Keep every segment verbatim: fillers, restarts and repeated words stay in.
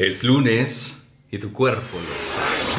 Es lunes y tu cuerpo lo sabe.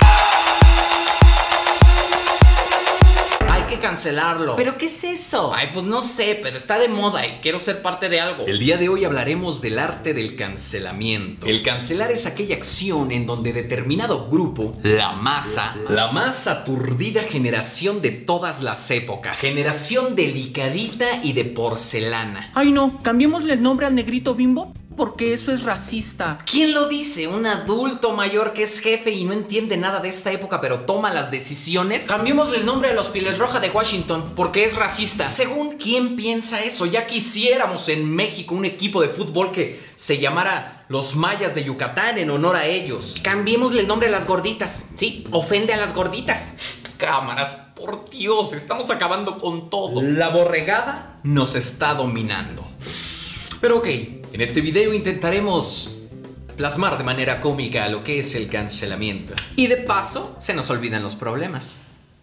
Hay que cancelarlo. ¿Pero qué es eso? Ay, pues no sé, pero está de moda y quiero ser parte de algo. El día de hoy hablaremos del arte del cancelamiento. El cancelar es aquella acción en donde determinado grupo, la masa, la más aturdida generación de todas las épocas, generación delicadita y de porcelana. Ay no, cambiémosle el nombre al negrito Bimbo porque eso es racista. ¿Quién lo dice? ¿Un adulto mayor que es jefe y no entiende nada de esta época pero toma las decisiones? Cambiémosle el nombre a los Pieles Roja de Washington porque es racista. ¿Según quién piensa eso? Ya quisiéramos en México un equipo de fútbol que se llamara los Mayas de Yucatán en honor a ellos. Cambiémosle el nombre a las gorditas. Sí, ofende a las gorditas. Cámaras, por Dios, estamos acabando con todo. La borregada nos está dominando. Pero ok, en este video intentaremos plasmar de manera cómica lo que es el cancelamiento. Y de paso, se nos olvidan los problemas.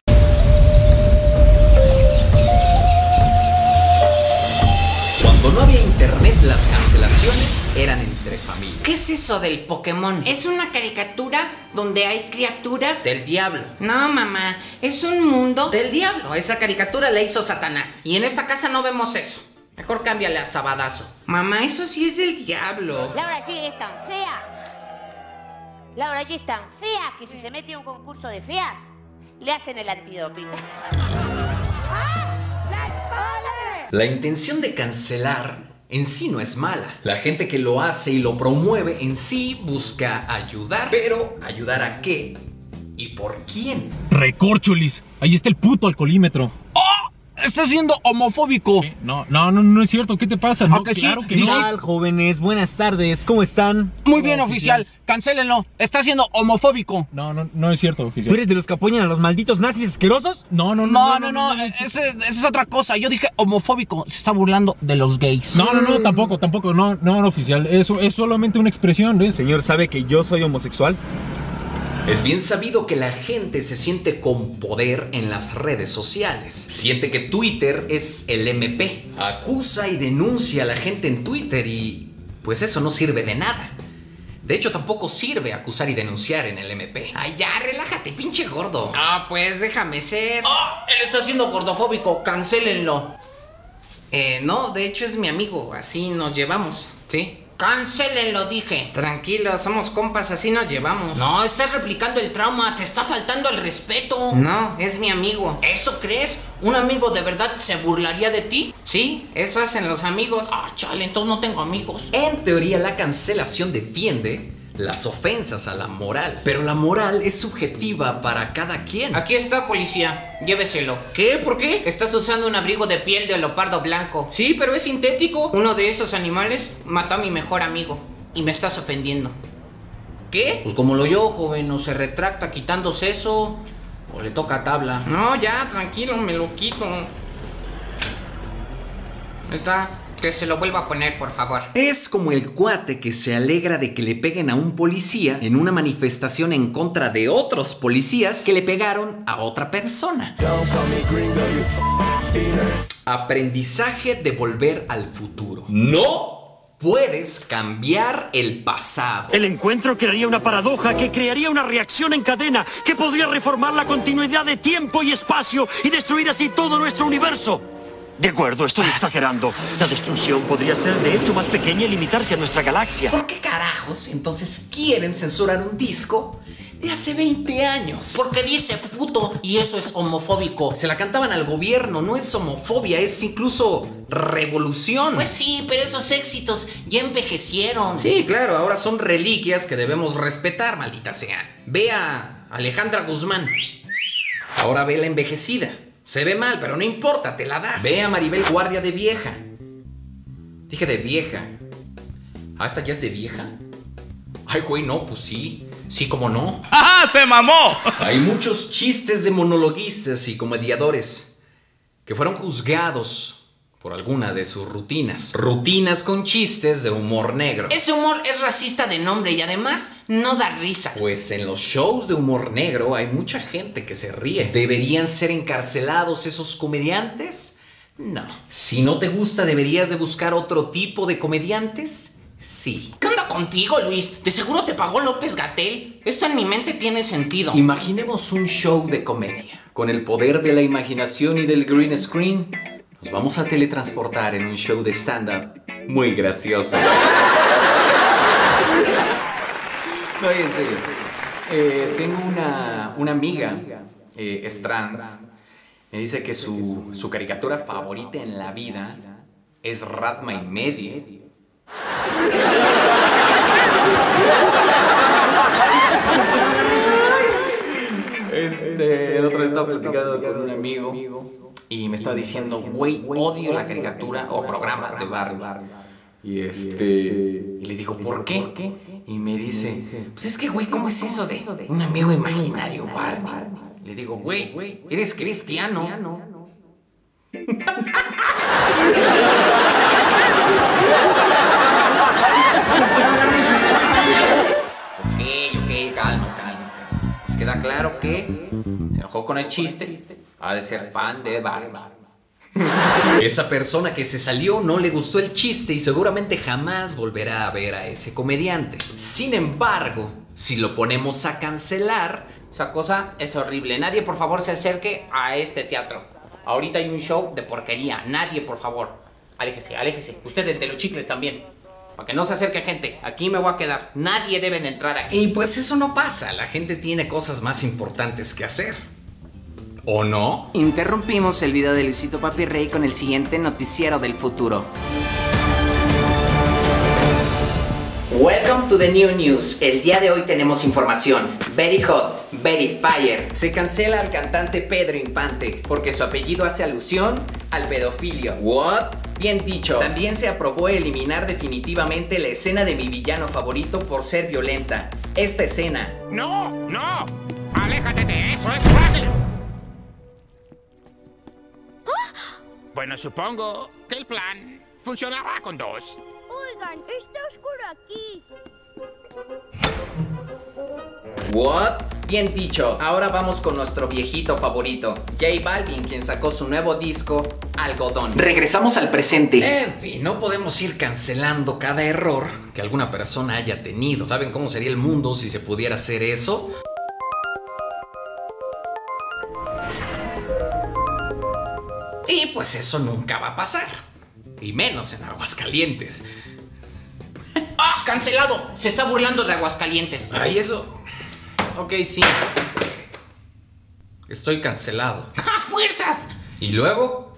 Cuando no había internet, las cancelaciones eran entre familias. ¿Qué es eso del Pokémon? Es una caricatura donde hay criaturas Del diablo. No, mamá, es un mundo Del diablo. Esa caricatura la hizo Satanás. Y en esta casa no vemos eso. Mejor cámbiale a Sabadazo. Mamá, eso sí es del diablo. Laura G es tan fea. Laura G es tan fea que si se mete en un concurso de feas, le hacen el antidoping. La intención de cancelar en sí no es mala. La gente que lo hace y lo promueve en sí busca ayudar. Pero, ¿ayudar a qué? ¿Y por quién? Recorcholis, ahí está el puto alcoholímetro. ¡Oh! ¡Está siendo homofóbico! No, no, no, no es cierto. ¿Qué te pasa? No, que sí? claro que ¿Qué no. tal, jóvenes? Buenas tardes, ¿cómo están? Muy bien, oficial. Cancélenlo. Está siendo homofóbico. No, no, no es cierto, ¿Tú oficial. eres de los que apoyan a los malditos nazis asquerosos? No, no, No, no, no. Ese- Esa es otra cosa. Yo dije homofóbico. Se está burlando de los gays. No, no, no, tampoco, tampoco. No, no, oficial. Eso es solamente una expresión, ¿ves? Señor, ¿sabe que yo soy homosexual? Es bien sabido que la gente se siente con poder en las redes sociales. Siente que Twitter es el eme pe. Acusa y denuncia a la gente en Twitter y pues eso no sirve de nada. De hecho, tampoco sirve acusar y denunciar en el eme pe. Ay, ya, relájate, pinche gordo. Ah, pues déjame ser. ¡Oh! Él está siendo gordofóbico. Cancélenlo. Eh, no, de hecho es mi amigo. Así nos llevamos. ¿Sí? Cancélenlo, dije. Tranquilo, somos compas, así nos llevamos. No, estás replicando el trauma, te está faltando el respeto. No, es mi amigo. ¿Eso crees? ¿Un amigo de verdad se burlaría de ti? Sí, eso hacen los amigos. Ah, chale, entonces no tengo amigos. En teoría, la cancelación defiende las ofensas a la moral. Pero la moral es subjetiva para cada quien. Aquí está, policía. Lléveselo. ¿Qué? ¿Por qué? Estás usando un abrigo de piel de leopardo blanco. Sí, pero es sintético. Uno de esos animales mató a mi mejor amigo. Y me estás ofendiendo. ¿Qué? Pues como lo yo, joven, o se retracta quitándose eso, o le toca tabla. No, ya, tranquilo, me lo quito. Está, que se lo vuelva a poner, por favor. Es como el cuate que se alegra de que le peguen a un policía en una manifestación en contra de otros policías que le pegaron a otra persona. Aprendizaje de volver al futuro. No puedes cambiar el pasado. El encuentro crearía una paradoja que crearía una reacción en cadena que podría reformar la continuidad de tiempo y espacio y destruir así todo nuestro universo. De acuerdo, estoy exagerando. La destrucción podría ser de hecho más pequeña y limitarse a nuestra galaxia. ¿Por qué carajos entonces quieren censurar un disco de hace veinte años? Porque dice puto y eso es homofóbico. Se la cantaban al gobierno, no es homofobia, es incluso revolución. Pues sí, pero esos éxitos ya envejecieron. Sí, claro, ahora son reliquias que debemos respetar, maldita sea. Ve a Alejandra Guzmán. Ahora ve la envejecida. Se ve mal, pero no importa, te la das. Ve a Maribel Guardia de vieja. Dije de vieja. ¿Ah, esta ya es de vieja? Ay, güey, no, pues sí. Sí, como no. ¡Ajá! ¡Se mamó! Hay muchos chistes de monologuistas y comediadores que fueron juzgados por alguna de sus rutinas. Rutinas con chistes de humor negro. Ese humor es racista de nombre y además no da risa. Pues en los shows de humor negro hay mucha gente que se ríe. ¿Deberían ser encarcelados esos comediantes? No. Si no te gusta, ¿deberías de buscar otro tipo de comediantes? Sí. ¿Qué onda contigo, Luis? De seguro te pagó López-Gatell. Esto en mi mente tiene sentido. Imaginemos un show de comedia. Con el poder de la imaginación y del green screen, nos vamos a teletransportar en un show de stand-up muy gracioso. No, en serio. Eh, tengo una, una amiga, eh, es trans. Me dice que su, su caricatura favorita en la vida es Ratma y medio. Este, el otro día estaba platicando con un amigo y me estaba diciendo, güey, odio la caricatura o programa de Barbie. Y este, y le digo, ¿por qué? Y me dice, pues es que, güey, ¿cómo es eso de un amigo imaginario Barbie? Le digo, güey, eres cristiano. Ok, ok, calma, calma. Nos queda claro que se enojó con el chiste. Ha de ser fan de Barbie. Esa persona que se salió no le gustó el chiste y seguramente jamás volverá a ver a ese comediante. Sin embargo, si lo ponemos a cancelar, Esa cosa es horrible. Nadie, por favor, se acerque a este teatro. Ahorita hay un show de porquería. Nadie, por favor. Aléjese, aléjese. Ustedes de los chicles también. Para que no se acerque gente. Aquí me voy a quedar. Nadie debe de entrar aquí. Y pues eso no pasa. La gente tiene cosas más importantes que hacer. ¿O no? interrumpimos el video de Luisito Papi Rey con el siguiente noticiero del futuro. Welcome to the new news. El día de hoy tenemos información very hot, very fire. Se cancela al cantante Pedro Infante porque su apellido hace alusión al pedofilio. What? Bien dicho. También se aprobó eliminar definitivamente la escena de mi villano favorito por ser violenta. Esta escena. No, no. Aléjate de eso, es frágil. Bueno, supongo que el plan funcionará con dos. Oigan, está oscuro aquí. What? Bien dicho. Ahora vamos con nuestro viejito favorito, J Balvin, quien sacó su nuevo disco, Algodón. Regresamos al presente. En fin, no podemos ir cancelando cada error que alguna persona haya tenido. ¿Saben cómo sería el mundo si se pudiera hacer eso? Y pues eso nunca va a pasar. Y menos en Aguascalientes. ¡Ah! ¡Cancelado! Se está burlando de Aguascalientes. Ay, eso... Ok, sí. Estoy cancelado. ¡A fuerzas! ¿Y luego?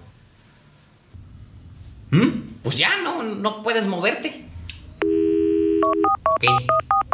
¿Mm? Pues ya, no, no puedes moverte. Ok.